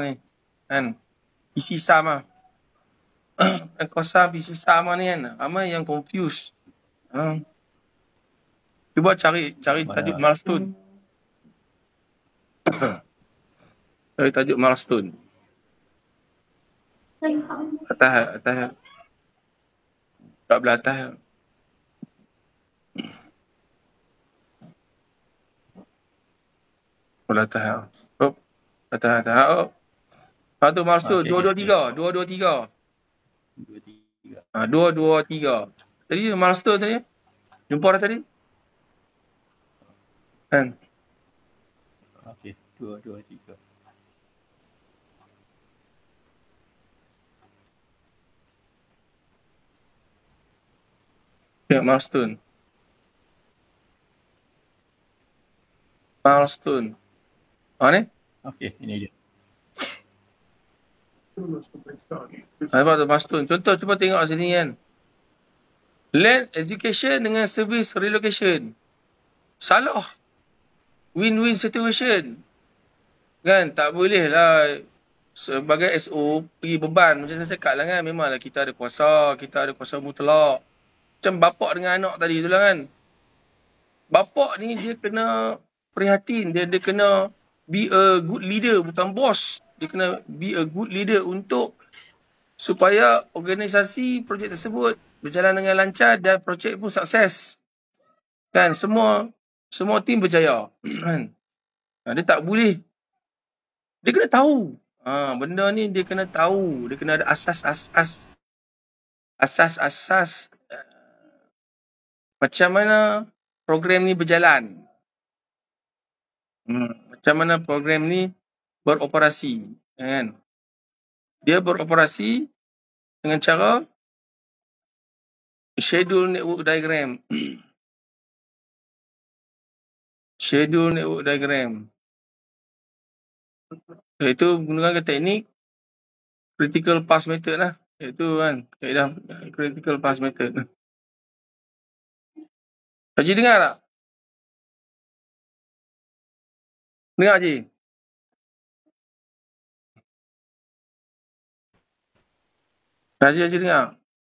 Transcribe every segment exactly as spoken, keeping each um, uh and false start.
ni. Kan? P C sama. Kosam P C sama ni kan. Ramai yang confused. Ha. Cuba cari cari tajuk milestone. Cari tajuk milestone. Atas, atas. Tak belah atas. Belah atas. Oh, atas, atas. Oh. Ha tu milestone. Dua, dua, tiga. Dua, dua, tiga. Dua, tiga. Ha, dua, dua, tiga. Tadi milestone tadi. Jumpa dah tadi. Kan? Okey, dua, dua, tiga. Tengok milestone. Milestone. Ha ni? Okey, ini dia. Apa tu milestone? Contoh cuba tengok sini kan. Land education dengan service relocation. Salah. Win-win situation. Kan? Tak boleh lah sebagai S O pergi beban. Macam saya cakap lah kan. Memanglah kita ada kuasa. Kita ada kuasa mutlak. Macam bapak dengan anak tadi tu lah kan. Bapak ni dia kena prihatin. Dia, dia kena be a good leader. Bukan bos. Dia kena be a good leader untuk supaya organisasi projek tersebut berjalan dengan lancar dan projek pun sukses. Kan? Semua semua tim berjaya. Kan? Dia tak boleh. Dia kena tahu. Ha, benda ni dia kena tahu. Dia kena ada asas-asas. Asas-asas. Macam mana program ni berjalan. Hmm, macam mana program ni beroperasi. Kan? Dia beroperasi dengan cara schedule network diagram. Schedule network diagram. Iaitu menggunakan teknik critical path method lah. Iaitu kan, kaedah critical path method. Haji dengar tak? Dengar Haji? Haji, Haji dengar?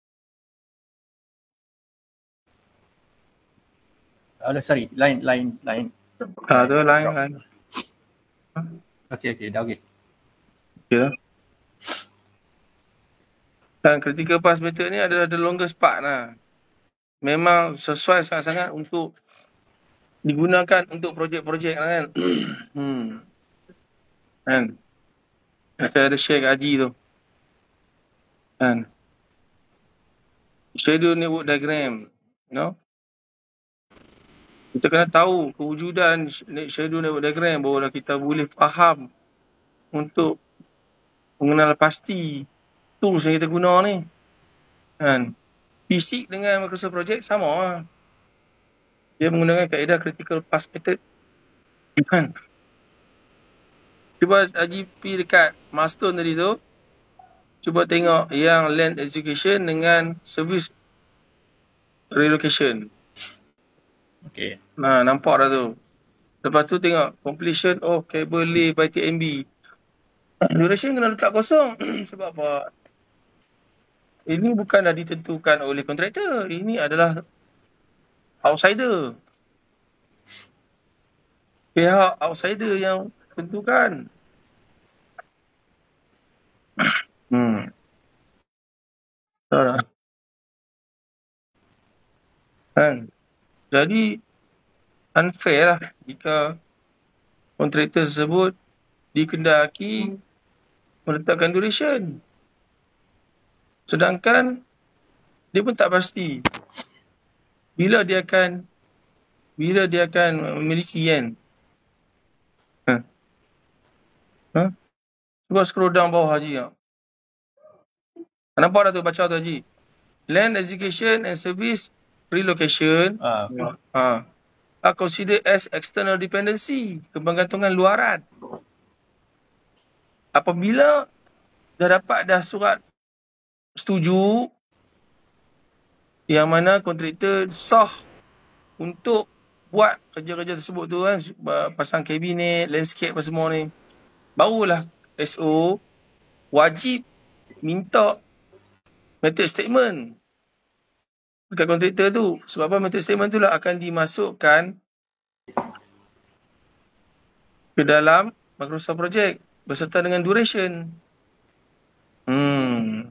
Oh, sorry, lain, lain, lain. Ah, tu lain, lain. Okey, okey, dah okey. Ya. Dan critical path method ni adalah the longest part lah. Memang sesuai sangat-sangat untuk digunakan untuk projek-projek lah kan. hmm. Kan? Saya ada share kat Haji tu. Kan? Schedule network diagram. You know? Kita kena tahu kewujudan schedule network diagram barulah kita boleh faham untuk mengenal pasti tools yang kita guna ni. Kan? Fisik dengan Microsoft Project sama lah. Dia menggunakan kaedah critical path method. Kan? Cuba Haji pergi dekat milestone tadi tu. Cuba tengok yang land execution dengan service relocation. Okey. Nah, nampak dah tu. Lepas tu tengok completion of cable lay by T M B. Duration kena letak kosong. Sebab apa? Ini bukanlah ditentukan oleh kontraktor. Ini adalah outsider. Pihak outsider yang tentukan. Hmm. Tahu tak? Kan? Jadi unfair lah jika kontraktor tersebut dikendaki meletakkan duration. Sedangkan dia pun tak pasti bila dia akan bila dia akan memiliki kan. Ha? Ha? Cuba scroll down bawah Haji. Ya. Nampak dah tu baca tu Haji. Land execution and service relocation Ah, ha, are considered as external dependency, kebergantungan luaran. Apabila dah dapat dah surat setuju yang mana kontraktor sah untuk buat kerja-kerja tersebut tu kan, pasang kabinet, landscape apa semua ni, barulah S O wajib minta method statement dekat kontraktor tu. Sebab apa? Method statement tu lah akan dimasukkan ke dalam Microsoft Project beserta dengan duration. Hmm.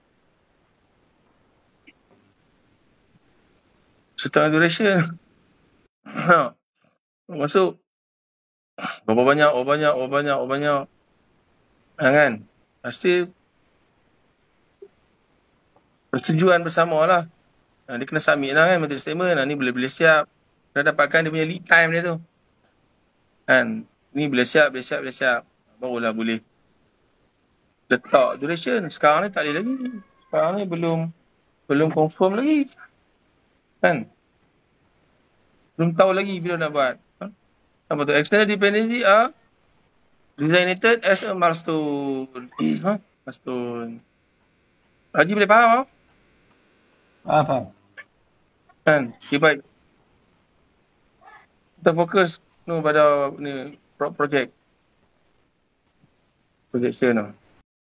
Beserta dengan duration. Ha. Masuk. Berapa banyak, berapa banyak, berapa banyak, berapa banyak. Ha, kan? Pasti persetujuan bersama lah. Ha, dia kena submit lah kan method statement. Ha, ni boleh-boleh siap. Kena dapatkan dia punya lead time dia tu. Kan? Ni boleh siap, boleh siap, boleh siap. Barulah boleh letak duration. Sekarang ni tak boleh lagi. Sekarang ni belum belum confirm lagi. Kan? Belum tahu lagi bila nak buat. Ha? Apa tu? External dependency are designated as a milestone. Ha? Milestone. Haji boleh faham? Ha? Faham, faham. Kan? Okay, baik. Kita fokus no, pada ni project. Projection lah.